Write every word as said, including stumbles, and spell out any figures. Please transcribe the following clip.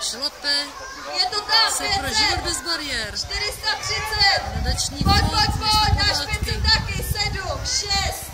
šlape. Je to tam, Se pro život bez bariér. čtyři sta třicet. Nadační Pojď, fond pojď, pojď, města na Památky. špicu taky, sedm, šest.